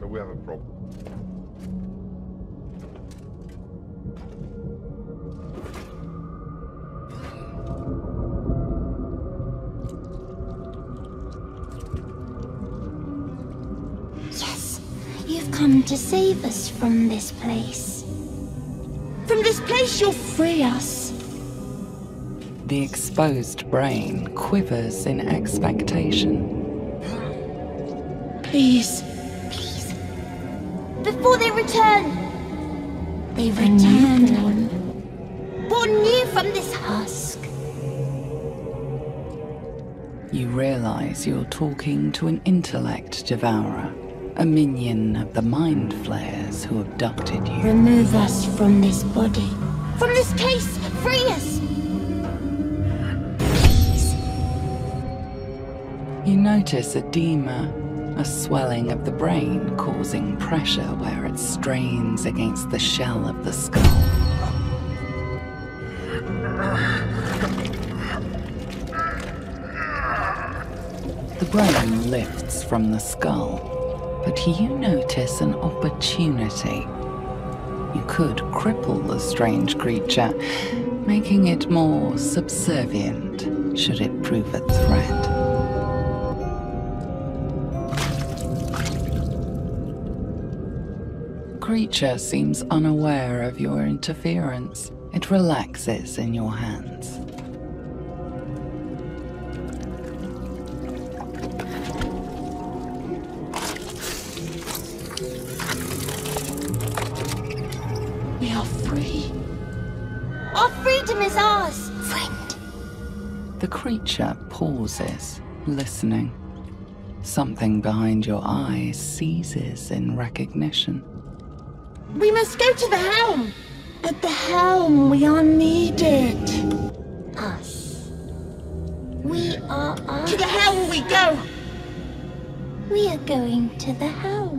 so we have a problem. Yes, you've come to save us from this place. From this place you'll free us. The exposed brain quivers in expectation. Please. Please. Before they return. They return. Born new from this husk. You realize you're talking to an intellect devourer, a minion of the mind flayers who abducted you. Remove us from this body. From this case! Free us! Please. You notice edema, a swelling of the brain causing pressure where it strains against the shell of the skull. The brain lifts from the skull, but you notice an opportunity. You could cripple the strange creature, making it more subservient should it prove a threat. The creature seems unaware of your interference. It relaxes in your hands. We are free. Our freedom is ours, friend. The creature pauses, listening. Something behind your eyes seizes in recognition. We must go to the helm. At the helm, we are needed. Us. We are us. To the helm we go. We are going to the helm.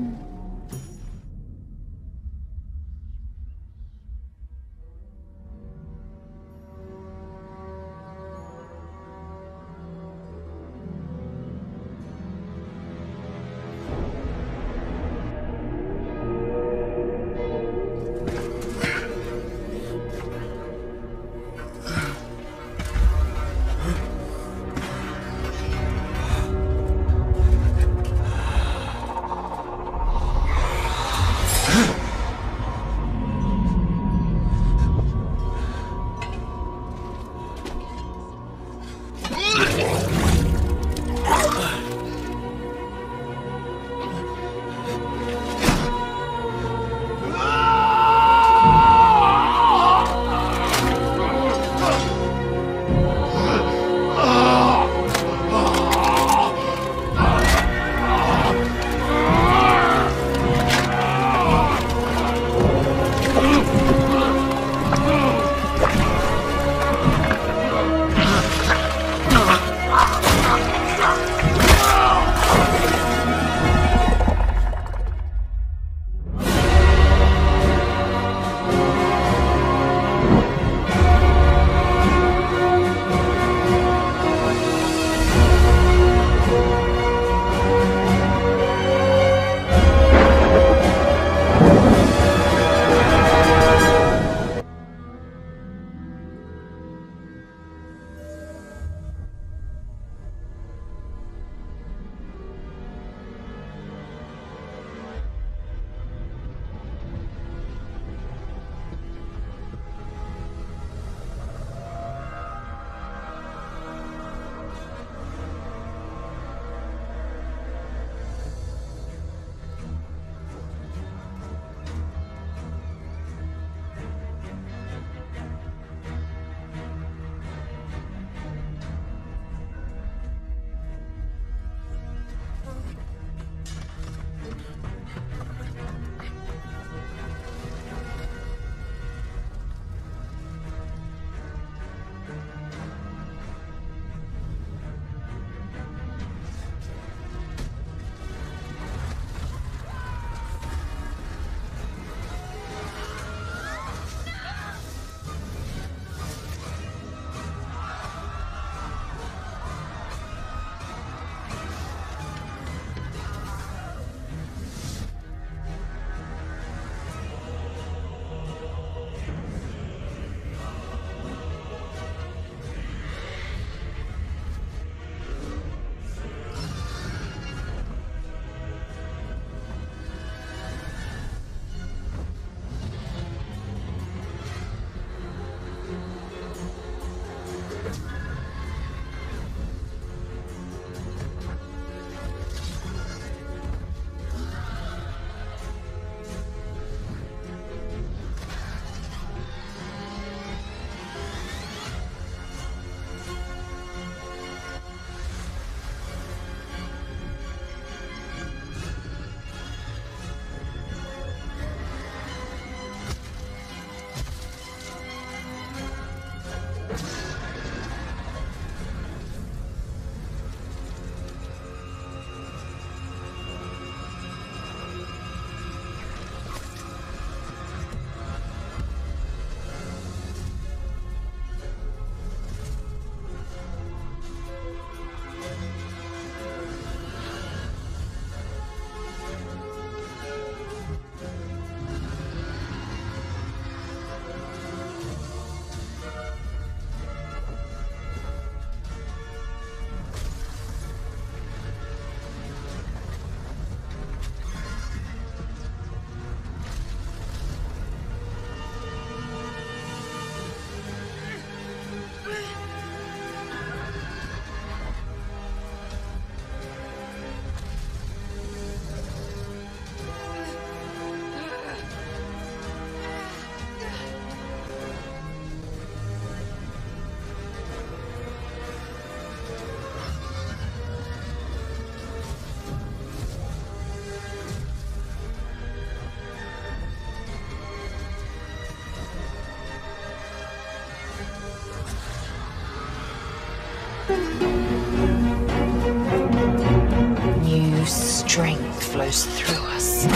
strength flows through us.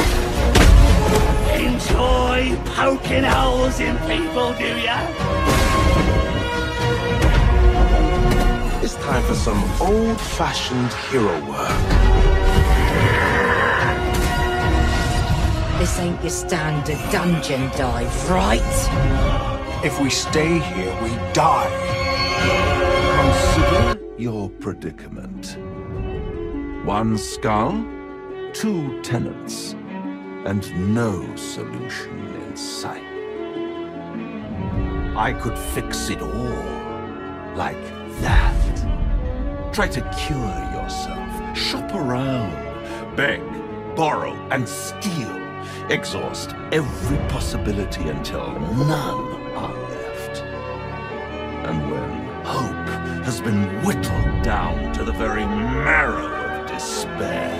Enjoy poking holes in people, do ya? It's time for some old-fashioned hero work. This ain't your standard dungeon dive, right? If we stay here, we die. Consider your predicament. 1 skull, 2 tenants, and no solution in sight. I could fix it all, like that. Try to cure yourself, shop around, beg, borrow, and steal. Exhaust every possibility until none are left. And when hope has been whittled down to the very marrow of despair,